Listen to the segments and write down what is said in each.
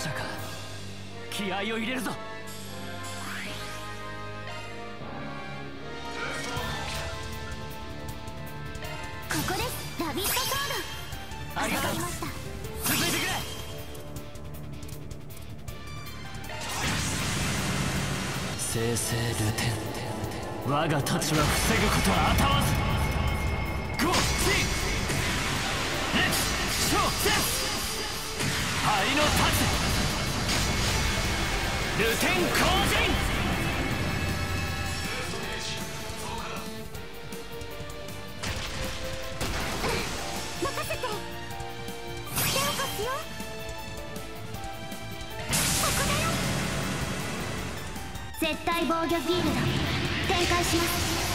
者か。気合を入れるぞ。 ここです。ラビットソード。 ありがとう。続いてくれ。生々流天、我が太刀は防ぐことはあたわず。ゴーシーレッツショーセス灰の太刀流天降陣。 任せて。手を貸すよ。ここだよ。絶対防御フィールド展開します。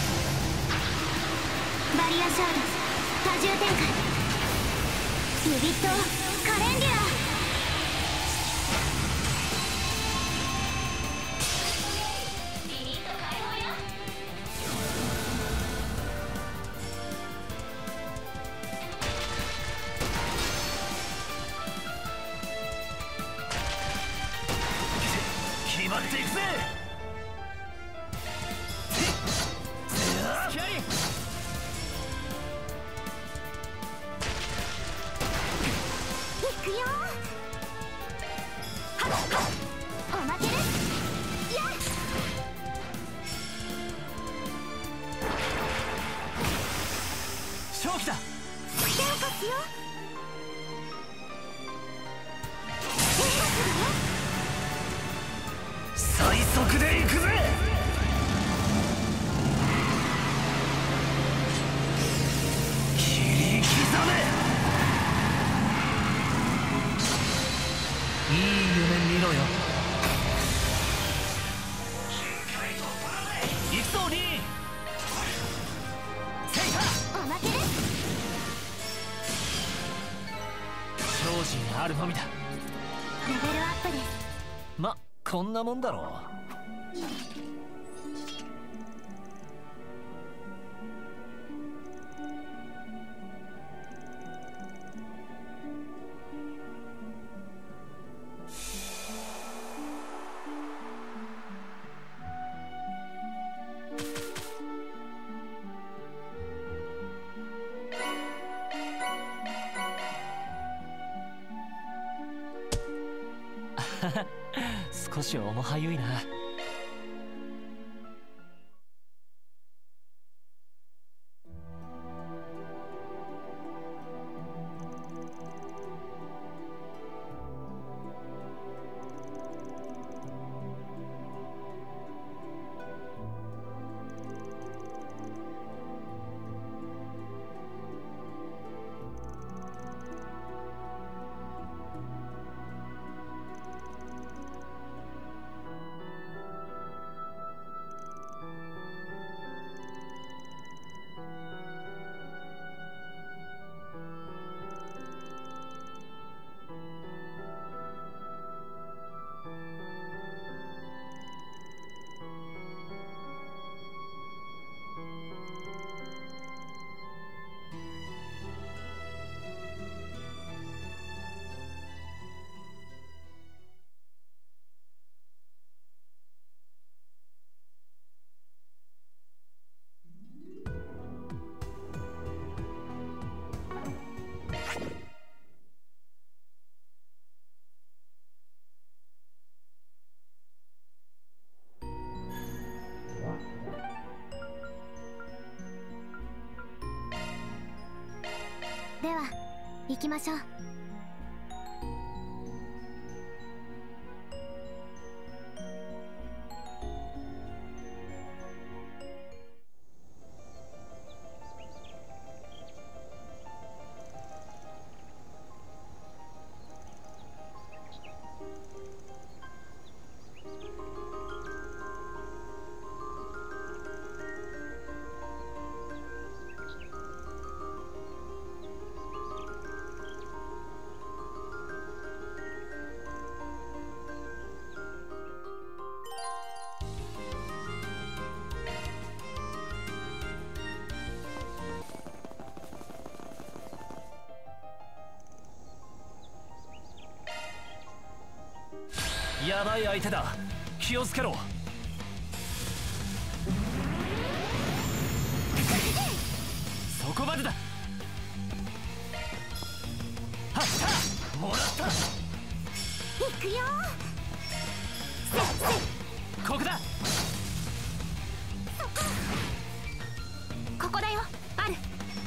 バリアシャード多重展開。ビビットカレンデュラビビット解放よ。 決まっていくぜ。 いくよ。はっはっおまけです。やっ正気だ。 手を貸すよ。 最速で行くぜ。切り刻め。いい夢見ろよ。行くぞリーン。セイタおまけです。 精進あるのみだ。 レベルアップです。 ま、こんなもんだろう。少し重はゆいな。 では行きましょう。 やばい相手だ、気をつけろ。そこまでだ。はったもらった。 行くよ。 ここだ。 ここだよ。ある。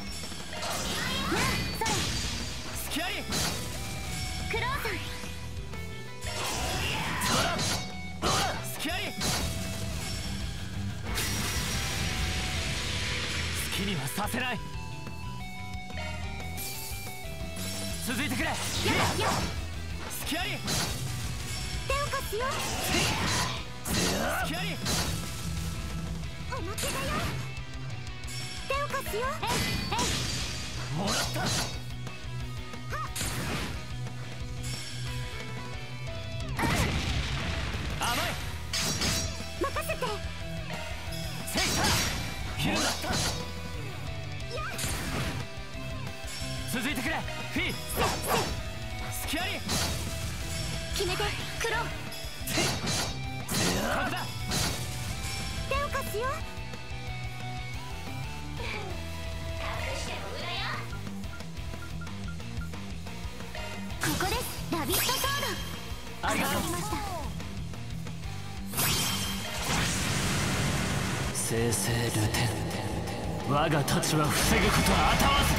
それ。 スキャリークローさん。 スキャリー。好きにはさせない。続いてくれ。スキャリー。 手を貸すよ。 スキャリー。 おまけだよ。手を貸すよ。 もらった。甘い。 任せて。 セイター。もらった。続いてくれ。フィー。スキャリー。 決めて。クロー。 ここだ。 手を貸すよ。ここです。ラビットソード。 ありがとう。生成ルテン、我が太刀は防ぐことはあたわず。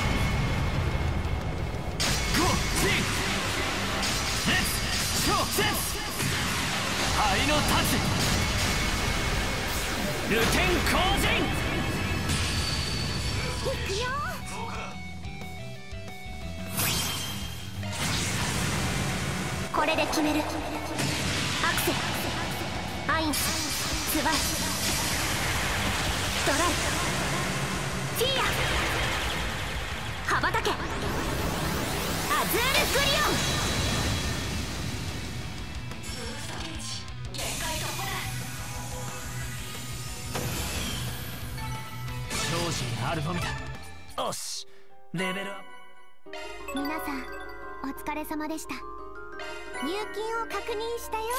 ゴーシンレッツショーセンス灰の太刀ルテン降陣。 行くよ。これで決める。アクセル、アインス、スバル、ドライ、フィーア、羽ばたけ、アズールグリオン。 常時あるのみだ。よし、レベルアップ。 皆さんお疲れ様でした。入金を確認したよ。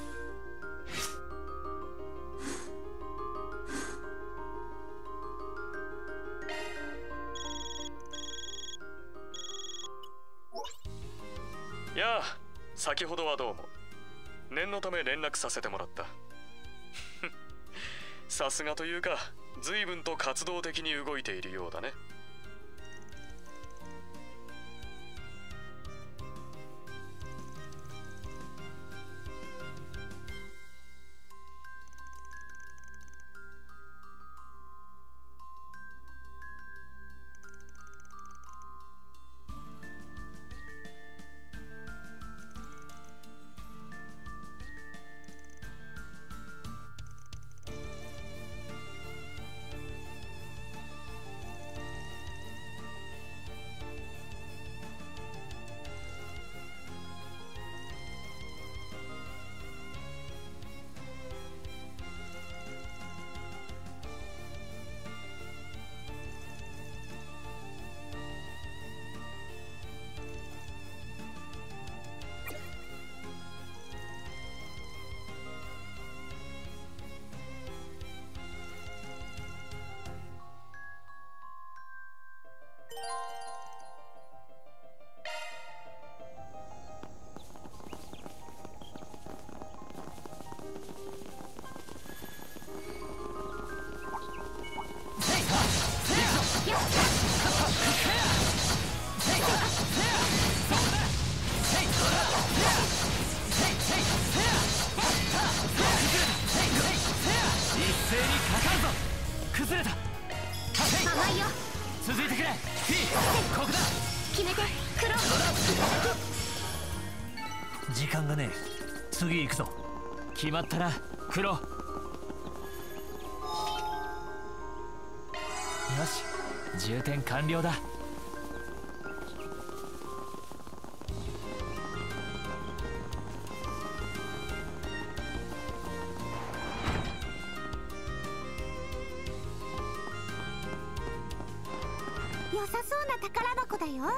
やあ、先ほどはどうも。念のため連絡させてもらった。さすがというか、随分と活動的に動いているようだね。 崩れた。 甘いよ。 続いてくれ。ここだ。 決めて。クロ。 時間がねえ。次行くぞ。決まったな、クロ。よし、充填完了だ。 良さそうな宝箱だよ。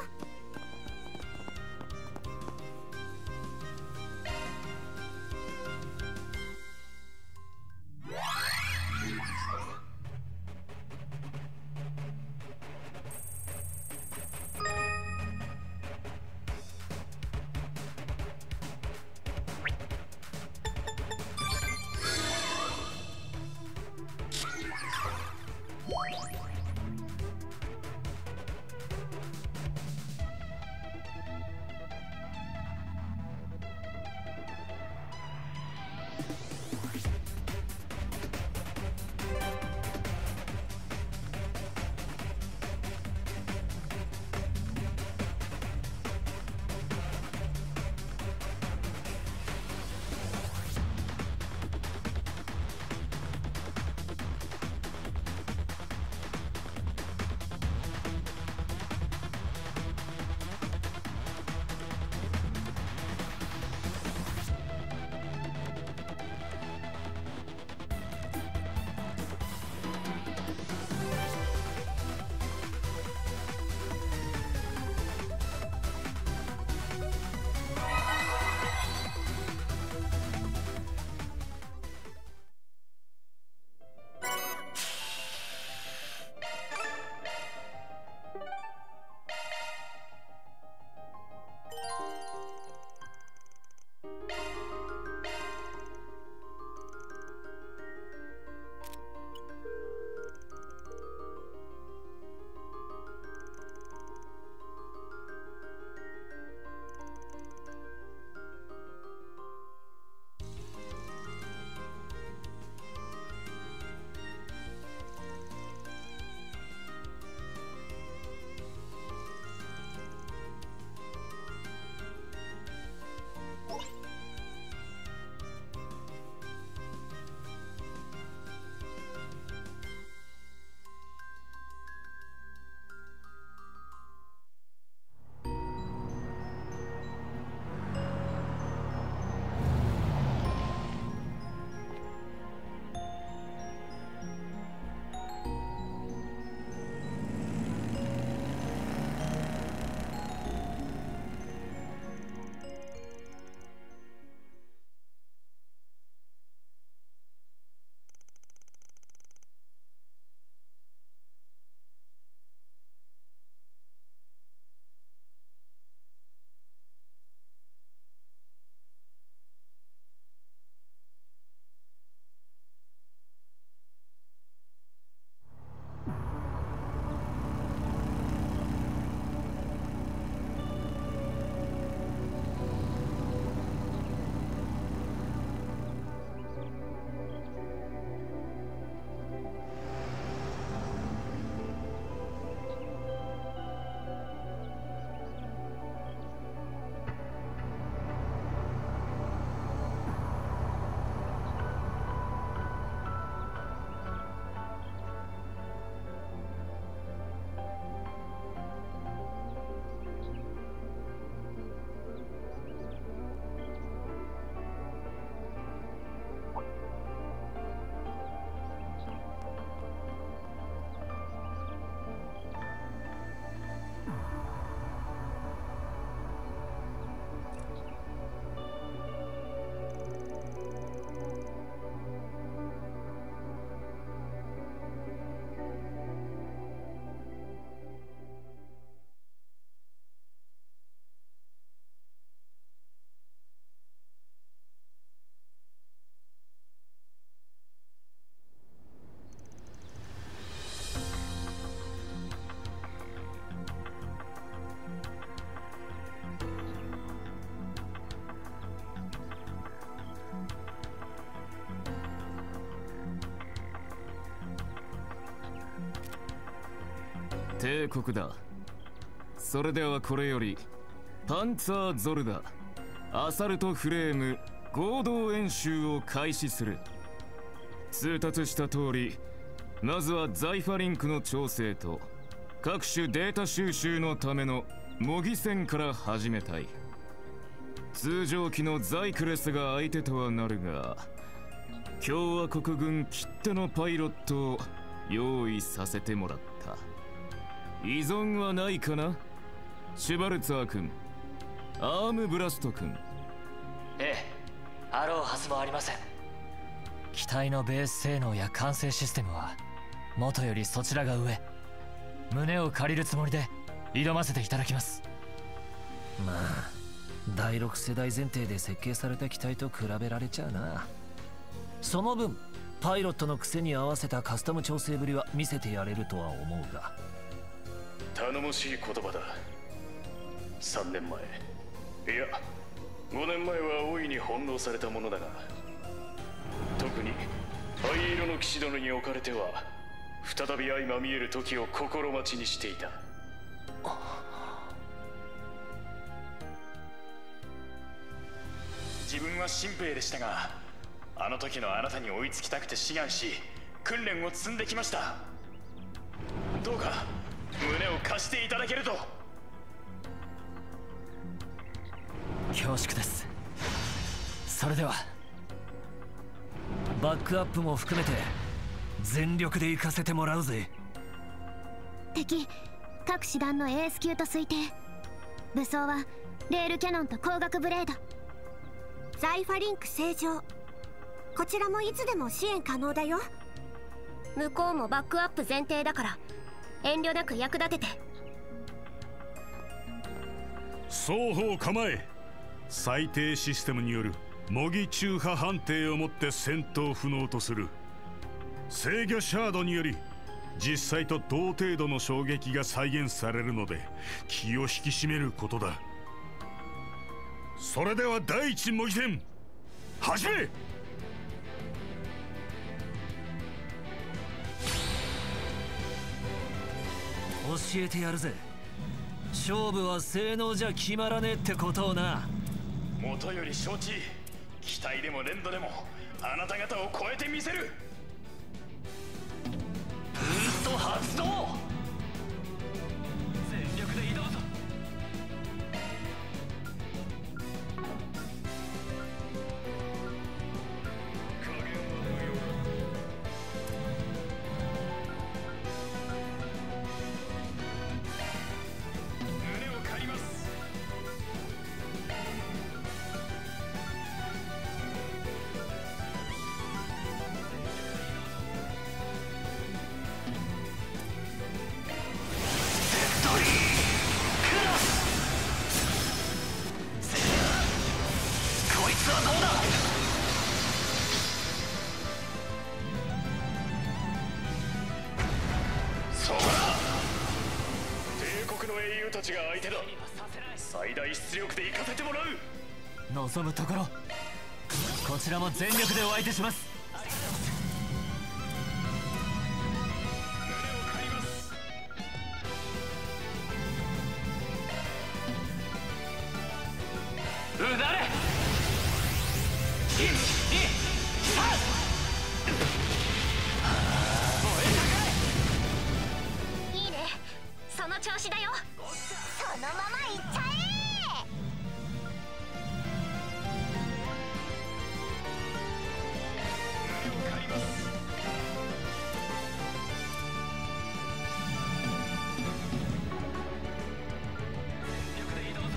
帝国だ。それではこれよりパンツァーゾルダアサルトフレーム合同演習を開始する。通達した通り、まずはザイファリンクの調整と各種データ収集のための模擬戦から始めたい。通常機のザイクレスが相手とはなるが、共和国軍きってのパイロットを用意させてもらった。依存はないかな、シュバルツァー君、アームブラスト君。 ええ、あろうはずもありません。機体のベース性能や管制システムは元よりそちらが上。胸を借りるつもりで挑ませていただきます。 まあ第6世代前提で設計された機体と比べられちゃうな。その分パイロットの癖に合わせたカスタム調整ぶりは見せてやれるとは思うが。 頼もしい言葉だ。3年前、いや5年前は大いに翻弄されたものだが、特に灰色の騎士殿におかれては再び相まみえる時を心待ちにしていた。自分は新兵でしたが、あの時のあなたに追いつきたくて志願し訓練を積んできました。どうか胸を貸していただけると。 恐縮です。それではバックアップも含めて全力で行かせてもらうぜ。 敵各師団のエース級と推定。武装はレールキャノンと光学ブレード。 ザイファリンク正常。こちらもいつでも支援可能だよ。 向こうもバックアップ前提だから遠慮なく役立てて。 双方構え。最低システムによる模擬中波判定をもって戦闘不能とする。制御シャードにより実際と同程度の衝撃が再現されるので気を引き締めることだ。それでは第一模擬戦始め。 教えてやるぜ。勝負は性能じゃ決まらねえってことをな。 もとより承知。機体でも連動でもあなた方を超えてみせる。 ブースト発動。全力で挑むぞ。 胸を借ります。 こいつはどうだ。 そうだ。帝国の英雄たちが相手だ。最大出力で行かせてもらう。 望むところ。こちらも全力でお相手します。 胸を借ります。 うなれ。1、2、3。 いいね、その調子だよ。そのままいっちゃえ。 胸を借ります。全力で移動ぞ。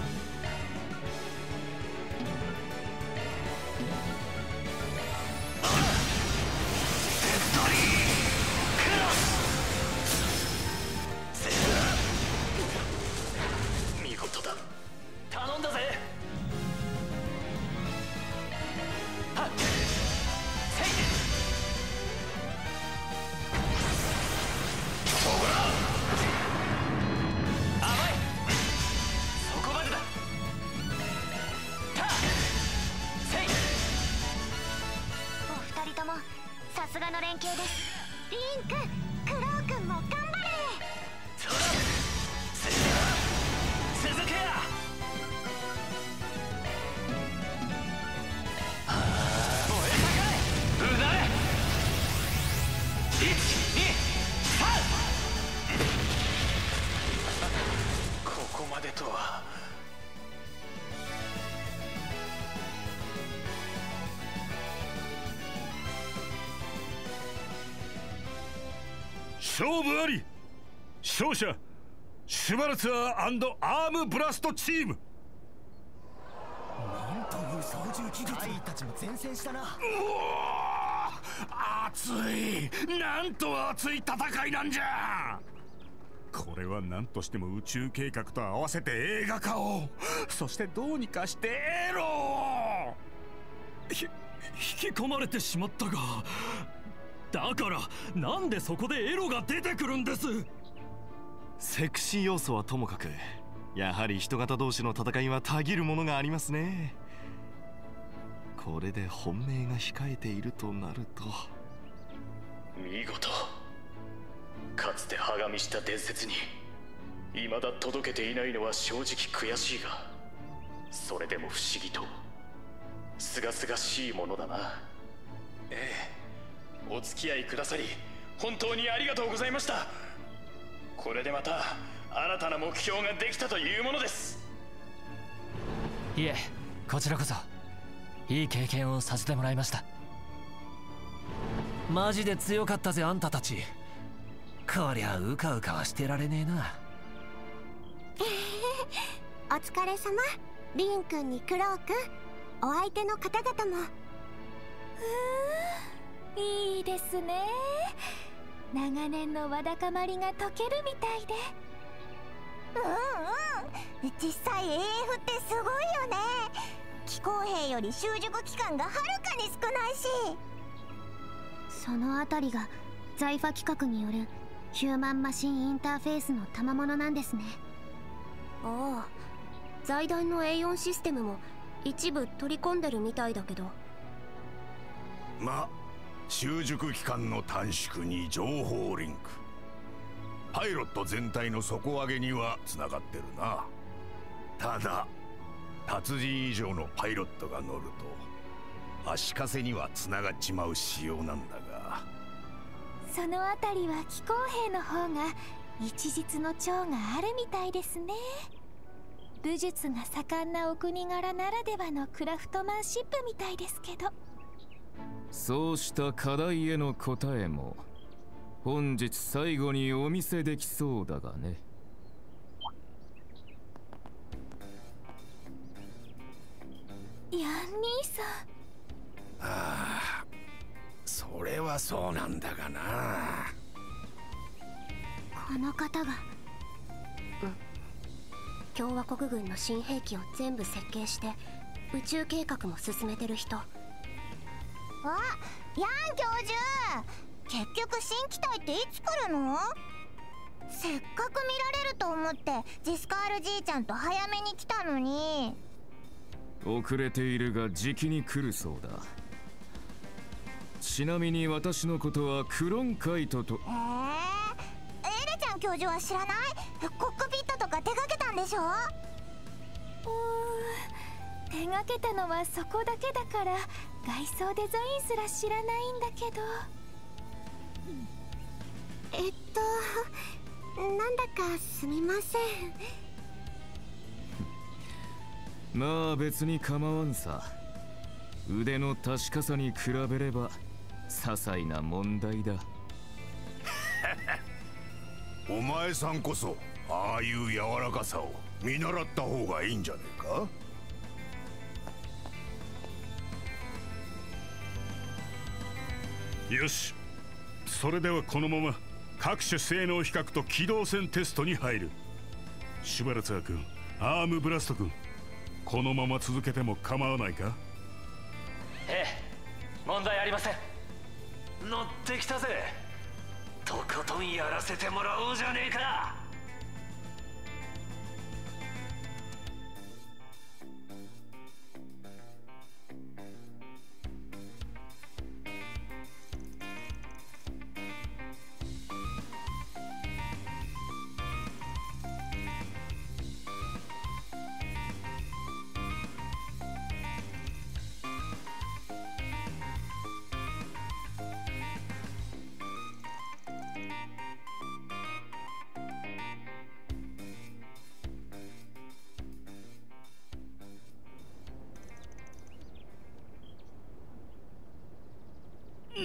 見事だ。 頼んだぜ。はっせい。甘い。そこまでだ。たっせい。 お二人ともさすがの連携です。リンク、クロウ君も頑張れ。 こまでとは。 勝負あり。勝者シュバルツァー&アームブラストチーム。 なんという操縦技術。隊員たちも前線したな。 うお、熱い、なんと熱い戦いなんじゃ。これは何としても宇宙計画と合わせて映画化を。そしてどうにかしてエロを引き込まれてしまったが、だからなんでそこでエロが出てくるんです。 セクシー要素はともかく、やはり人型同士の戦いはたぎるものがありますね。これで本命が控えているとなると。 見事。かつて歯がみした伝説に未だ届けていないのは正直悔しいが、それでも不思議と清々しいものだな。ええ、お付き合いくださり本当にありがとうございました。これでまた新たな目標ができたというものです。 いえ、こちらこそいい経験をさせてもらいました。 マジで強かったぜ、あんたたち。こりゃうかうかはしてられねえな。 お疲れ様。リン君にクロウ君、お相手の方々も。 いいですね。長年のわだかまりが解けるみたいで。 実際 AF ってすごいよね。機構兵より習熟期間がはるかに少ないし。 そのあたりがザイファ企画によるヒューマンマシンインターフェースの賜物なんですね。 ああ、財団の A4 システムも一部取り込んでるみたいだけど。 ま、習熟期間の短縮に情報リンク、パイロット全体の底上げにはつながってるな。ただ達人以上のパイロットが乗ると足かせにはつながっちまう仕様なんだが、 そのあたりは機構兵の方が一日の長があるみたいですね。武術が盛んなお国柄ならではのクラフトマンシップみたいですけど。 そうした課題への答えも本日最後にお見せできそうだがね。 ヤン兄さん。 ああ、それはそうなんだがな。 この方が。 共和国軍の新兵器を全部設計して宇宙計画も進めてる人。 あ、ヤン教授、結局新機体っていつ来るの？せっかく見られると思ってジスカールじいちゃんと早めに来たのに。 遅れているがじきに来るそうだ。ちなみに私のことはクロンカイトと。 エレちゃん教授は知らない？コックピットとか手掛けたんでしょ？ 手がけたのはそこだけだから外装デザインすら知らないんだけど。 なんだかすみません。 まあ別に構わんさ。腕の確かさに比べれば些細な問題だ。 お前さんこそああいう柔らかさを見習った方がいいんじゃねえか。よし、それではこのまま各種性能比較と機動戦テストに入る。シュバルツァー君、アームブラスト君、このまま続けても構わないか？ ええ、問題ありません。乗ってきたぜ。とことんやらせてもらおうじゃねえか。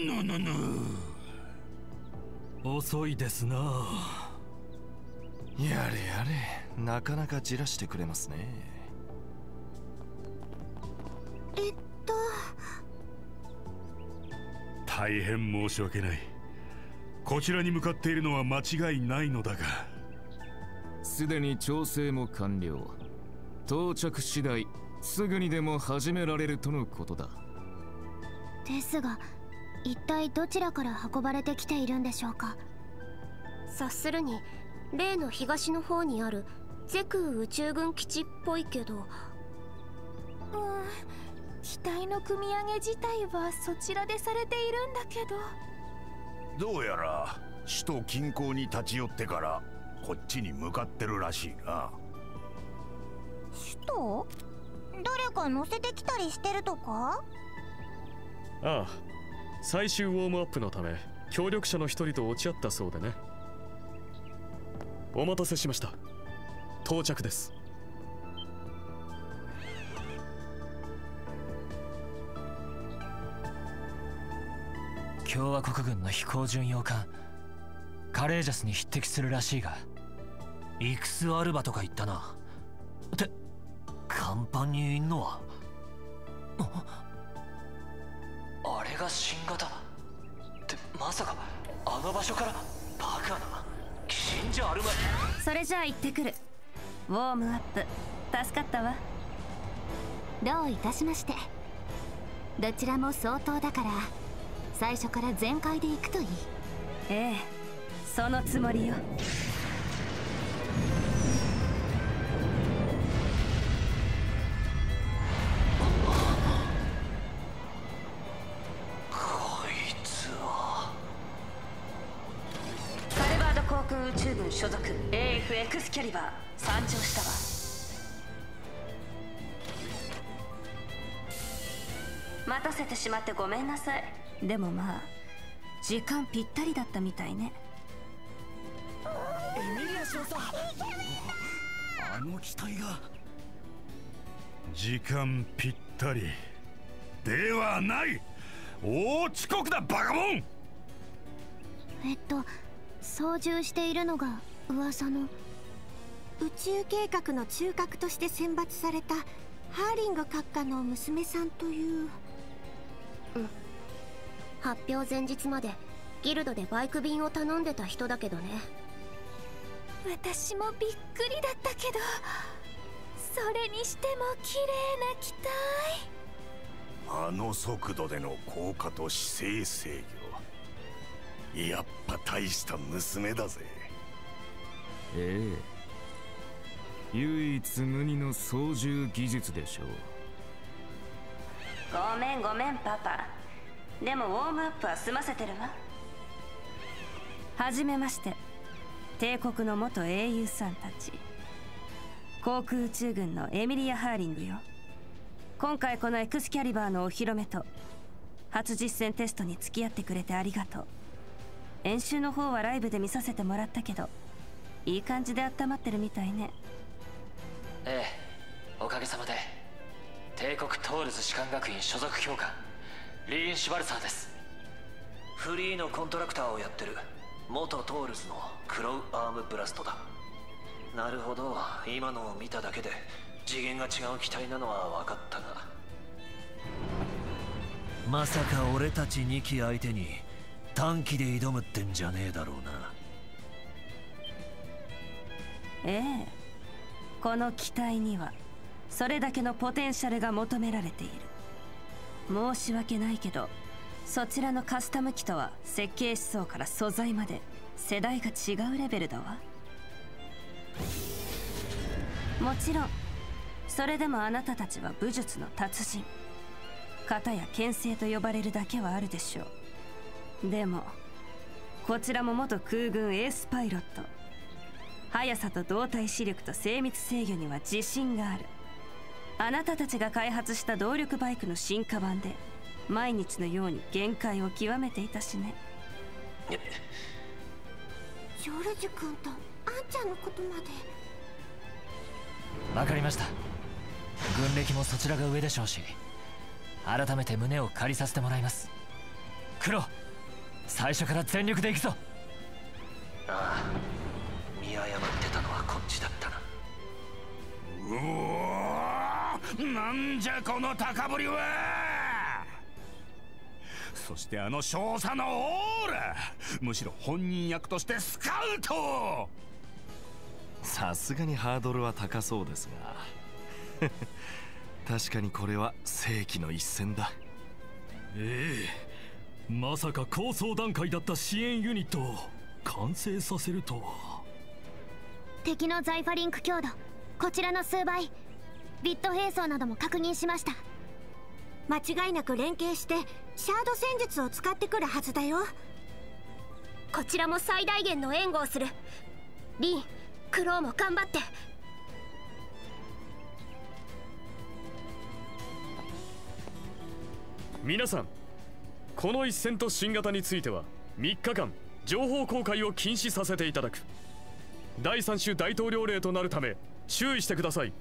遅いですな。 やれやれ、なかなかじらしてくれますね。 大変申し訳ない。こちらに向かっているのは間違いないのだが、 すでに調整も完了。到着次第すぐにでも始められるとのことだ。 ですが、一体どちらから運ばれてきているんでしょうか。 察するに例の東の方にあるゼク宇宙軍基地っぽいけど。 機体の組み上げ自体はそちらでされているんだけど。 どうやら首都近郊に立ち寄ってからこっちに向かってるらしいな。 首都？誰か乗せてきたりしてるとか？ ああ、最終ウォームアップのため協力者の一人と落ち合ったそうでね。お待たせしました。到着です。 共和国軍の飛行巡洋艦カレージャスに匹敵するらしいが。 イクスアルバとか言ったな。って甲板にいんのはあれが新型ってまさかあの場所から。バカな、死んじゃあるまい。 それじゃあ行ってくる。ウォームアップ助かったわ。 どういたしまして。どちらも相当だから最初から全開で行くといい。 ええ、そのつもりよ。 こいつはカルバード航空宇宙軍所属 AF エクスキャリバー参上したわ。待たせてしまってごめんなさい。でもまあ時間ぴったりだったみたいね。 エミリア少佐、あの機体が。 時間ぴったりではない。大遅刻だバカモン。 操縦しているのが噂の宇宙計画の中核として選抜されたハーリング閣下の娘さんという。 発表前日までギルドでバイク便を頼んでた人だけどね。 私もびっくりだったけど、それにしても綺麗な機体。 あの速度での降下と姿勢制御、やっぱ大した娘だぜ。 ええ、唯一無二の操縦技術でしょう。 ごめんごめんパパ。でもウォームアップは済ませてるわ。はじめまして、帝国の元英雄さんたち。航空宇宙軍のエミリア・ハーリングよ。今回このエクスキャリバーのお披露目と初実戦テストに付き合ってくれてありがとう。演習の方はライブで見させてもらったけど、いい感じで温まってるみたいね。 ええ、おかげさまで。帝国トールズ士官学院所属教官リーン・シュバルサーです。フリーのコントラクターをやってる元トールズのクロウ・アームブラストだ。なるほど、今のを見ただけで次元が違う機体なのは分かったが。 まさか俺たち2機相手に短期で挑むってんじゃねえだろうな。 ええ、この機体にはそれだけのポテンシャルが求められている。申し訳ないけど、そちらのカスタム機とは設計思想から素材まで世代が違うレベルだわ。もちろんそれでもあなたたちは武術の達人、型や牽制と呼ばれるだけはあるでしょう。でもこちらも元空軍エースパイロット。速さと動体視力と精密制御には自信がある。あなたたちが開発した動力バイクの進化版で毎日のように限界を極めていたしね。 ジョルジュ君とアンちゃんのことまで。 わかりました。軍歴もそちらが上でしょうし、改めて胸を借りさせてもらいます。 クロ、最初から全力で行くぞ。 ああ、見誤ってたのはこっちだったな。 うおー、なんじゃこの高ぶりは。そしてあの少佐のオーラ、むしろ本人役としてスカウト。 さすがにハードルは高そうですが確かにこれは世紀の一戦だ。 まさか構想段階だった支援ユニットを完成させるとは。 敵のザイファリンク強度こちらの数倍、ビット並走なども確認しました。間違いなく連携してシャード戦術を使ってくるはずだよ。こちらも最大限の援護をする。リン、クローも頑張って。 皆さん、この一戦と新型については3日間情報公開を禁止させていただく。第3種大統領令となるため注意してください。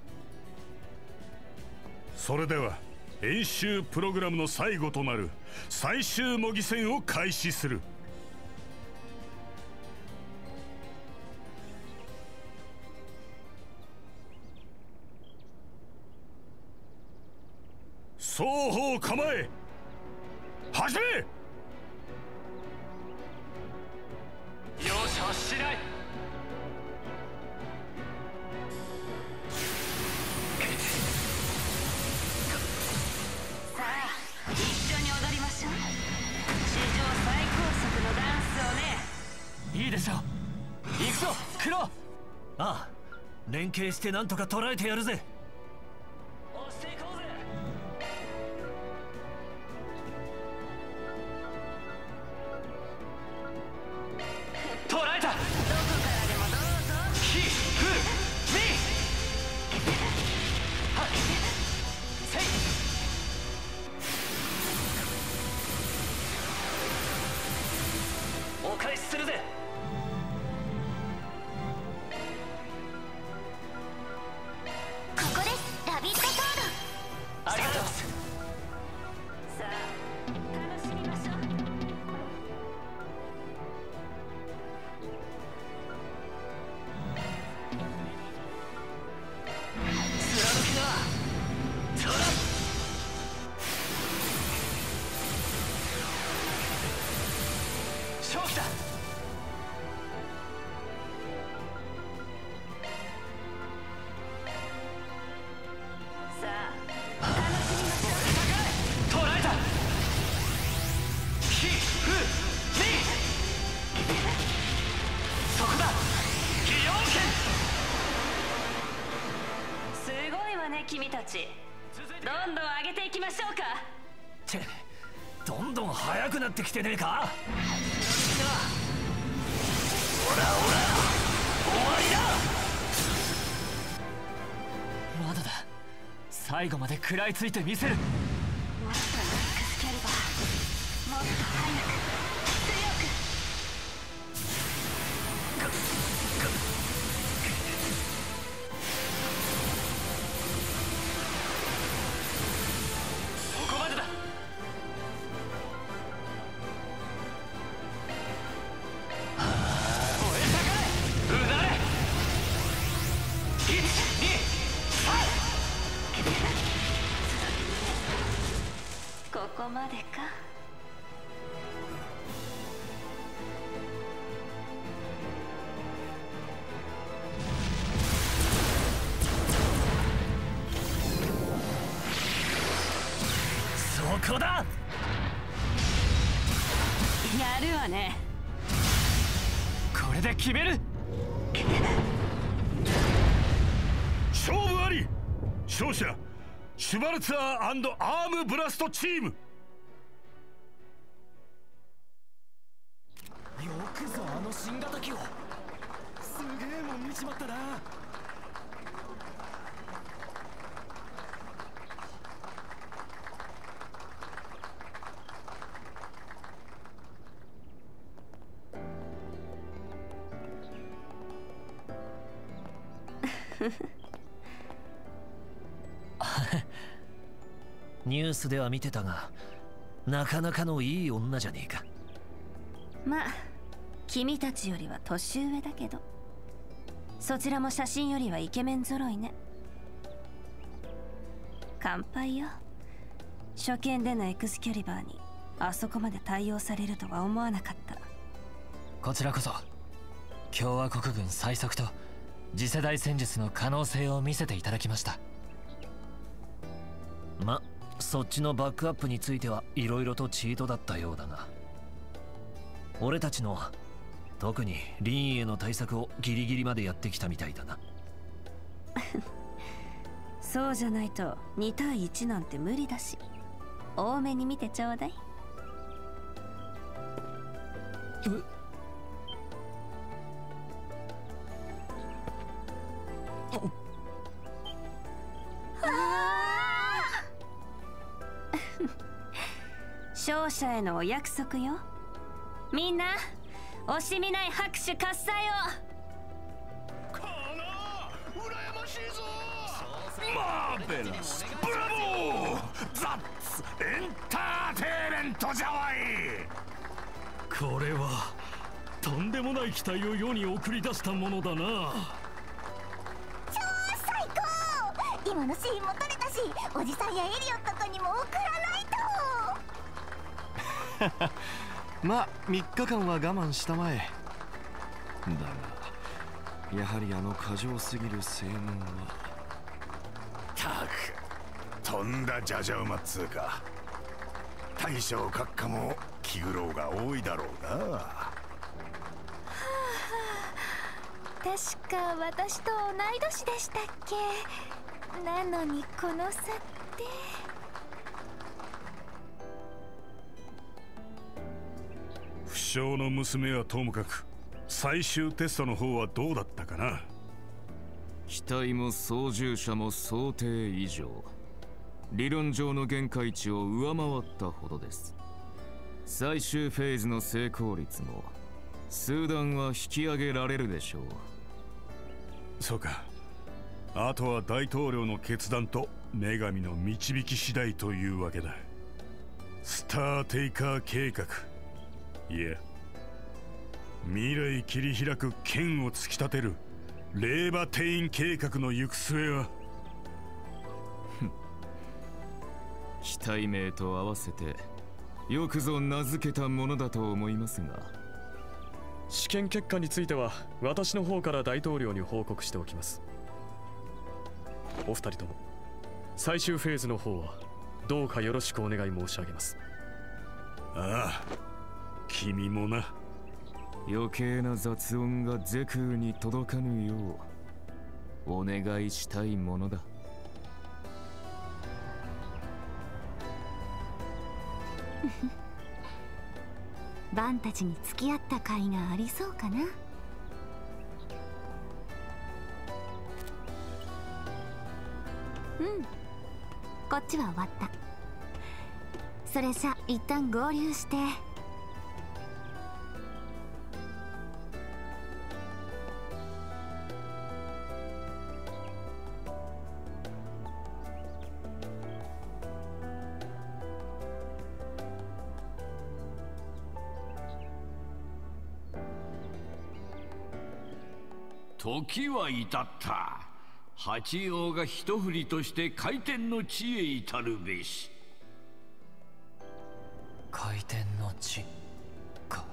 それでは演習プログラムの最後となる最終模擬戦を開始する。双方構え、始め。 容赦はしない。 さあ、一緒に踊りましょう。史上最高速のダンスをね。 いいでしょう。行くぞクロ。ああ、連携してなんとか捉えてやるぜ。押していこうぜ。捉えた。 どこからでもどうぞ。 ヒフミはっせい。お返しするぜ。 ここです、ラビットソード。 ありがとう。 さあ、楽しみましょう。 貫きな。トラッ。勝負だ。 さあ、楽しみましょう。 捉えた。ヒフミ。そこだ。技量剣。 すごいわね君たち。どんどん上げていきましょうか。 ってどんどん速くなってきてねえか。オラオラ終わりだ。まだだ。最後まで食らいついてみせる。 もっとマックスキャリバー、もっと速く強く。 そこまでだ。うなれ。1、2、 ここまでか。 そこだ。 やるわね。 これで決める。 勝負あり。勝者シュバルツァー&アームブラストチーム。 よくぞあの新型機を。すげえもん見ちまったな。ニュースでは見てたが、 なかなかのいい女じゃねえか。 まあ君たちよりは年上だけど、そちらも写真よりはイケメン揃いね。乾杯よ。初見でのエクスキャリバーにあそこまで対応されるとは思わなかった。 こちらこそ共和国軍最速と次世代戦術の可能性を見せていただきました。 ま、そっちのバックアップについてはいろいろとチートだったようだが、俺たちの特にリンへの対策をギリギリまでやってきたみたいだな。 そうじゃないと2対1なんて無理だし、多めに見てちょうだい。勝者へのお約束よ。みんな惜しみない拍手喝采を。 マーベラス、ブラボー、ザッツエンターテイメントじゃわい。 これはとんでもない期待を世に送り出したものだな。 超最高。今のシーンも撮れたし、おじさんやエリオット君にも送らないと。 まあ3日間は我慢したまえ。だがやはりあの過剰すぎる青年は。 たくとんだじゃじゃ馬っつうか。大将閣下も気苦労が多いだろうな。 はあ、確か私と同い年でしたっけ。なのにこの差って。 不肖の娘はともかく、最終テストの方はどうだったかな。 機体も操縦者も想定以上、理論上の限界値を上回ったほどです。最終フェーズの成功率も数段は引き上げられるでしょう。 そうか。あとは大統領の決断と女神の導き次第というわけだ。スターテイカー計画、いや未来切り開く剣を突き立てるレーバテイン計画の行く末は。 機体名と合わせてよくぞ名付けたものだと思いますが、 試験結果については私の方から大統領に報告しておきます。お二人とも最終フェーズの方はどうかよろしくお願い申し上げます。 ああ、君もな。 余計な雑音がゼクーに届かぬようお願いしたいものだ。 バンたちに付き合った甲斐がありそうかな。うん、こっちは終わった。それじゃ一旦合流して。 時は至った。八王が一振りとして回転の地へ至るべし。 回転の地か。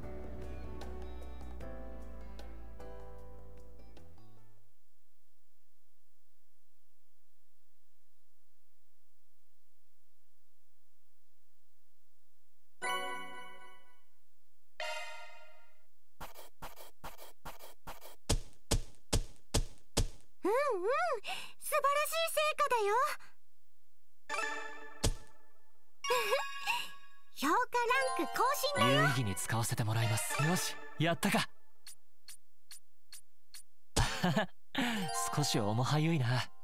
素晴らしい成果だよ。評価ランク更新だよ。 有意義に使わせてもらいます。よし、やったか。少し重はゆいな。